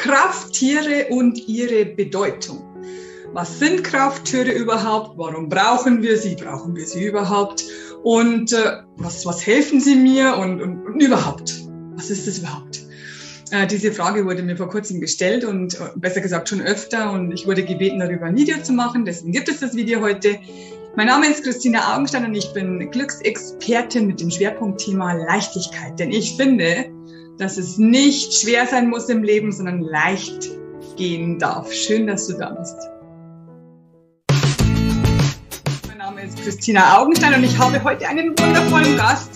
Krafttiere und ihre Bedeutung. Was sind Krafttiere überhaupt? Warum brauchen wir sie? Brauchen wir sie überhaupt? Und was helfen sie mir? Und überhaupt, was ist das überhaupt? Diese Frage wurde mir vor kurzem gestellt und besser gesagt schon öfter. Und ich wurde gebeten, darüber ein Video zu machen. Deswegen gibt es das Video heute. Mein Name ist Christina Augenstein und ich bin Glücksexpertin mit dem Schwerpunktthema Leichtigkeit. Denn ich finde, dass es nicht schwer sein muss im Leben, sondern leicht gehen darf. Schön, dass du da bist. Mein Name ist Christina Augenstein und ich habe heute einen wundervollen Gast.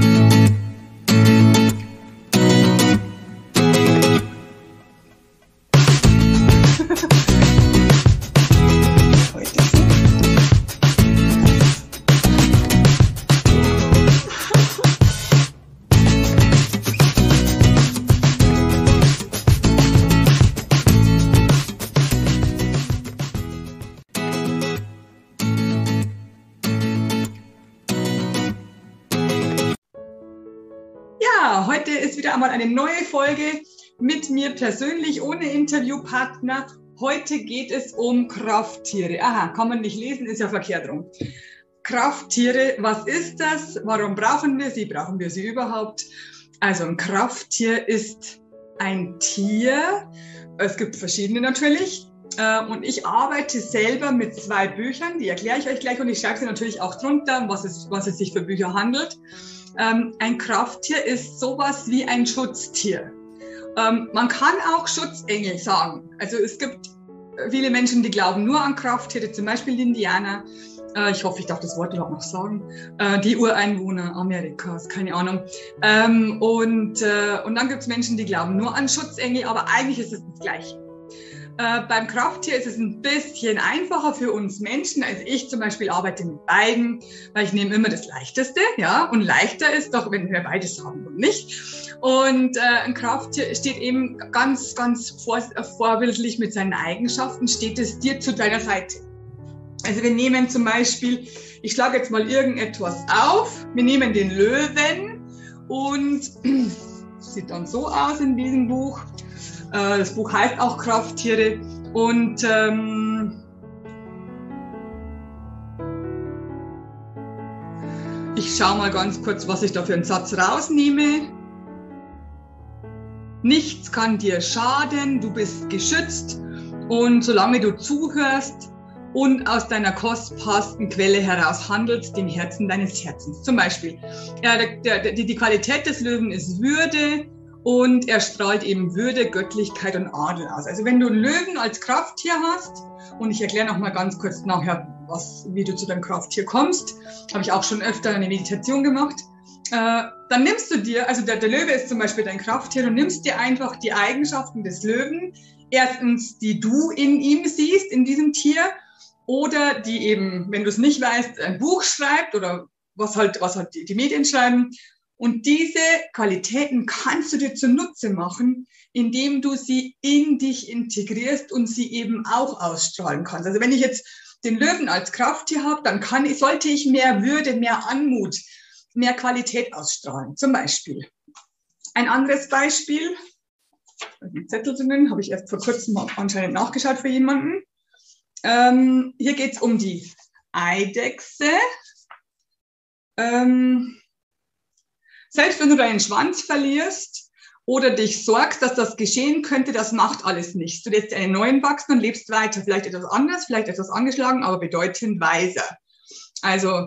Ja, heute ist wieder einmal eine neue Folge mit mir persönlich, ohne Interviewpartner. Heute geht es um Krafttiere. Aha, kann man nicht lesen, ist ja verkehrt rum. Krafttiere, was ist das? Warum brauchen wir sie? Brauchen wir sie überhaupt? Also ein Krafttier ist ein Tier. Es gibt verschiedene natürlich. Und ich arbeite selber mit 2 Büchern, die erkläre ich euch gleich und ich schreibe sie natürlich auch drunter, was es sich für Bücher handelt. Ein Krafttier ist sowas wie ein Schutztier. Man kann auch Schutzengel sagen. Also es gibt viele Menschen, die glauben nur an Krafttiere, zum Beispiel die Indianer. Ich hoffe, ich darf das Wort überhaupt noch sagen. Die Ureinwohner Amerikas, keine Ahnung. Und dann gibt es Menschen, die glauben nur an Schutzengel, aber eigentlich ist es das Gleiche. Beim Krafttier ist es ein bisschen einfacher für uns Menschen. Also ich zum Beispiel arbeite mit beiden, weil ich nehme immer das Leichteste, ja. Und leichter ist doch, wenn wir beides haben und nicht. Und ein Krafttier steht eben ganz vorbildlich mit seinen Eigenschaften, steht es dir zu deiner Seite. Also wir nehmen zum Beispiel, ich schlage jetzt mal irgendetwas auf, wir nehmen den Löwen und sieht dann so aus in diesem Buch. Das Buch heißt auch Krafttiere und ich schaue mal ganz kurz, was ich da für einen Satz rausnehme. Nichts kann dir schaden, du bist geschützt und solange du zuhörst und aus deiner kostbarsten Quelle heraus handelst, dem Herzen deines Herzens. Zum Beispiel, die Qualität des Löwen ist Würde. Und er strahlt eben Würde, Göttlichkeit und Adel aus. Also wenn du einen Löwen als Krafttier hast, und ich erkläre noch mal ganz kurz nachher, wie du zu deinem Krafttier kommst, habe ich auch schon öfter eine Meditation gemacht, dann nimmst du dir, also der Löwe ist zum Beispiel dein Krafttier, du nimmst dir einfach die Eigenschaften des Löwen, erstens, die du in ihm siehst, in diesem Tier, oder die eben, wenn du es nicht weißt, ein Buch schreibt oder was halt die Medien schreiben. Und diese Qualitäten kannst du dir zunutze machen, indem du sie in dich integrierst und sie eben auch ausstrahlen kannst. Also wenn ich jetzt den Löwen als Krafttier habe, dann sollte ich mehr Würde, mehr Anmut, mehr Qualität ausstrahlen. Zum Beispiel. Ein anderes Beispiel, einen Zettel zu nennen, habe ich erst vor kurzem anscheinend nachgeschaut für jemanden. Hier geht es um die Eidechse. Selbst wenn du deinen Schwanz verlierst oder dich sorgst, dass das geschehen könnte, das macht alles nichts. Du lässt einen neuen wachsen und lebst weiter. Vielleicht etwas anders, vielleicht etwas angeschlagen, aber bedeutend weiser. Also,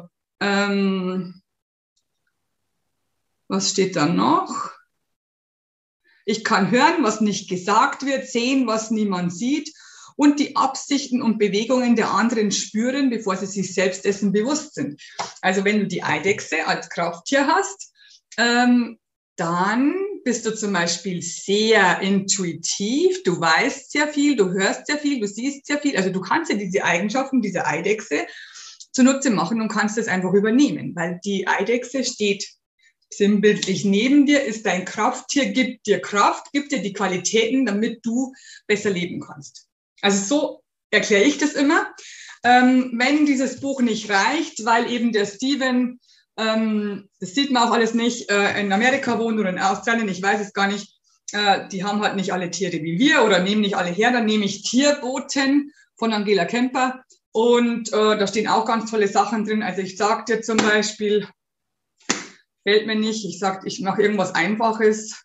was steht da noch? Ich kann hören, was nicht gesagt wird, sehen, was niemand sieht und die Absichten und Bewegungen der anderen spüren, bevor sie sich selbst dessen bewusst sind. Also wenn du die Eidechse als Krafttier hast, dann bist du zum Beispiel sehr intuitiv, du weißt sehr viel, du hörst sehr viel, du siehst sehr viel, also du kannst dir diese Eigenschaften dieser Eidechse zunutze machen und kannst es einfach übernehmen, weil die Eidechse steht sinnbildlich neben dir, ist dein Krafttier, gibt dir Kraft, gibt dir die Qualitäten, damit du besser leben kannst. Also so erkläre ich das immer. Wenn dieses Buch nicht reicht, weil eben der Steven das sieht man auch alles nicht, in Amerika wohnt oder in Australien, ich weiß es gar nicht, Die haben halt nicht alle Tiere wie wir oder nehmen nicht alle her. Dann nehme ich Tierboten von Angela Kemper. Und da stehen auch ganz tolle Sachen drin. Also ich sage dir zum Beispiel, fällt mir nicht, ich mache irgendwas Einfaches.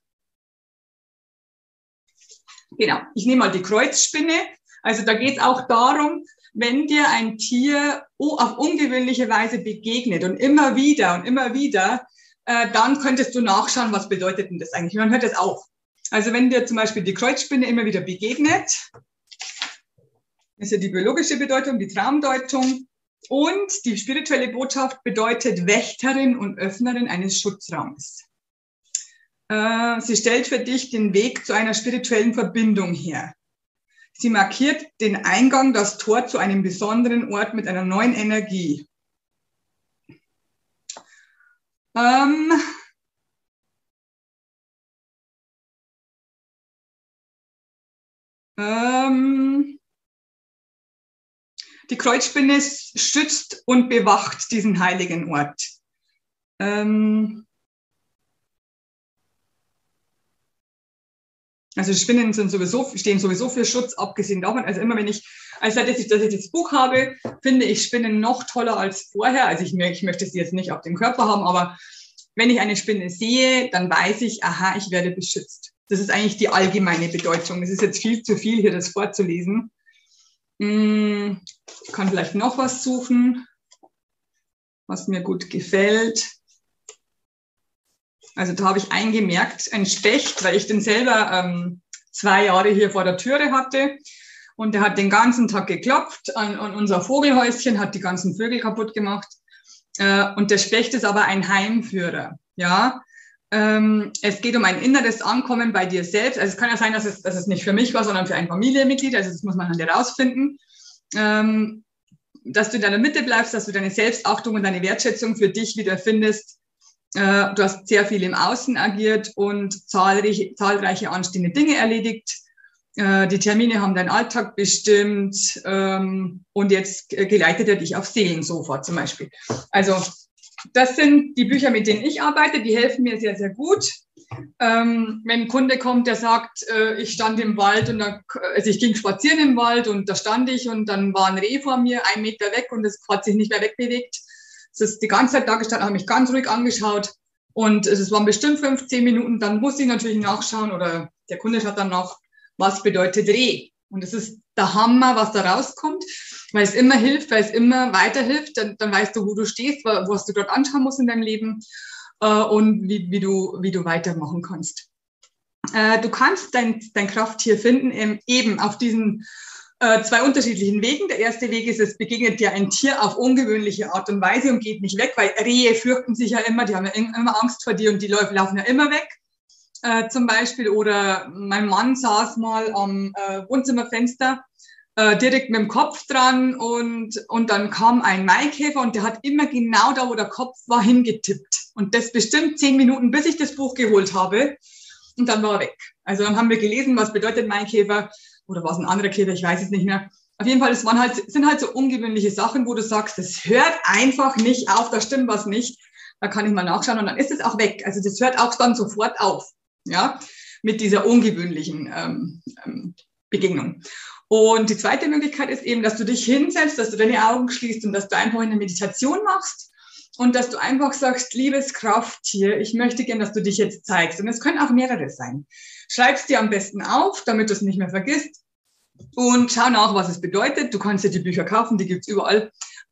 Genau, ich nehme mal die Kreuzspinne. Also da geht es auch darum, wenn dir ein Tier auf ungewöhnliche Weise begegnet und immer wieder, dann könntest du nachschauen, was bedeutet denn das eigentlich? Man hört das auf. Also wenn dir zum Beispiel die Kreuzspinne immer wieder begegnet, ist ja die biologische Bedeutung, die Traumdeutung, und die spirituelle Botschaft bedeutet Wächterin und Öffnerin eines Schutzraums. Sie stellt für dich den Weg zu einer spirituellen Verbindung her. Sie markiert den Eingang, das Tor zu einem besonderen Ort mit einer neuen Energie. Die Kreuzspinne stützt und bewacht diesen heiligen Ort. Also Spinnen stehen sowieso für Schutz, abgesehen davon. Also immer wenn seit ich das Buch habe, finde ich Spinnen noch toller als vorher. Also ich möchte sie jetzt nicht auf dem Körper haben, aber wenn ich eine Spinne sehe, dann weiß ich, aha, ich werde beschützt. Das ist eigentlich die allgemeine Bedeutung. Es ist jetzt viel zu viel, hier das vorzulesen. Ich kann vielleicht noch was suchen, was mir gut gefällt. Also da habe ich eingemerkt, ein Specht, weil ich den selber 2 Jahre hier vor der Türe hatte. Und der hat den ganzen Tag geklopft an unser Vogelhäuschen, hat die ganzen Vögel kaputt gemacht. Und der Specht ist aber ein Heimführer. Ja, es geht um ein inneres Ankommen bei dir selbst. Also es kann ja sein, dass es nicht für mich war, sondern für ein Familienmitglied. Also das muss man dann herausfinden. Dass du in deiner Mitte bleibst, dass du deine Selbstachtung und deine Wertschätzung für dich wieder findest. Du hast sehr viel im Außen agiert und zahlreiche anstehende Dinge erledigt. Die Termine haben deinen Alltag bestimmt und jetzt geleitet er dich auf Seelensofa zum Beispiel. Also das sind die Bücher, mit denen ich arbeite, die helfen mir sehr, sehr gut. Wenn ein Kunde kommt, der sagt, ich stand im Wald also ich ging spazieren im Wald und da stand ich und dann war ein Reh vor mir 1 Meter weg und es hat sich nicht mehr wegbewegt. Es ist die ganze Zeit da gestanden, habe mich ganz ruhig angeschaut und es waren bestimmt 15 Minuten. Dann muss ich natürlich nachschauen oder der Kunde schaut dann nach, was bedeutet Reh. Und es ist der Hammer, was da rauskommt, weil es immer hilft, weil es immer weiterhilft. Dann weißt du, wo du stehst, was du dort anschauen musst in deinem Leben und wie du weitermachen kannst. Du kannst dein Krafttier finden eben auf diesen 2 unterschiedlichen Wegen. Der erste Weg ist, es begegnet dir ein Tier auf ungewöhnliche Art und Weise und geht nicht weg, weil Rehe fürchten sich ja immer, die haben ja immer Angst vor dir und die laufen ja immer weg. Zum Beispiel, oder mein Mann saß mal am Wohnzimmerfenster direkt mit dem Kopf dran und dann kam ein Maikäfer und der hat immer genau da, wo der Kopf war, hingetippt. Und das bestimmt 10 Minuten, bis ich das Buch geholt habe. Und dann war er weg. Also dann haben wir gelesen, was bedeutet Maikäfer oder was ein anderer Käfer, ich weiß es nicht mehr. Auf jeden Fall, sind halt so ungewöhnliche Sachen, wo du sagst, das hört einfach nicht auf, da stimmt was nicht. Da kann ich mal nachschauen und dann ist es auch weg. Also das hört auch dann sofort auf, ja, mit dieser ungewöhnlichen Begegnung. Und die zweite Möglichkeit ist eben, dass du dich hinsetzt, dass du deine Augen schließt und dass du einfach eine Meditation machst und dass du einfach sagst, liebes Krafttier, ich möchte gern, dass du dich jetzt zeigst. Und es können auch mehrere sein. Schreib's dir am besten auf, damit du es nicht mehr vergisst und schau nach, was es bedeutet. Du kannst dir die Bücher kaufen, die gibt's überall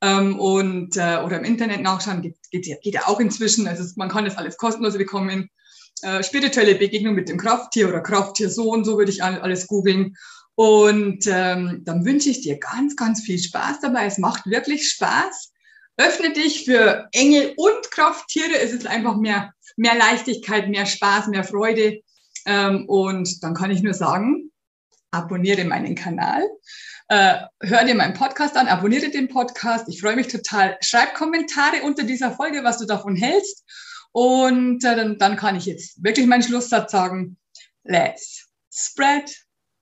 oder im Internet nachschauen, geht ja auch inzwischen. Also man kann das alles kostenlos bekommen. Spirituelle Begegnung mit dem Krafttier oder Krafttier so und so würde ich alles googeln. Und dann wünsche ich dir ganz, ganz viel Spaß dabei. Es macht wirklich Spaß. Öffne dich für Engel und Krafttiere. Es ist einfach mehr Leichtigkeit, mehr Spaß, mehr Freude. Und dann kann ich nur sagen, abonniere meinen Kanal, hör dir meinen Podcast an, abonniere den Podcast. Ich freue mich total. Schreib Kommentare unter dieser Folge, was du davon hältst. Und dann kann ich jetzt wirklich meinen Schlusssatz sagen. Let's spread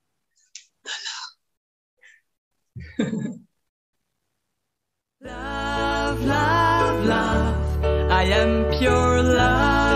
the love. Love, love, love. I am pure love.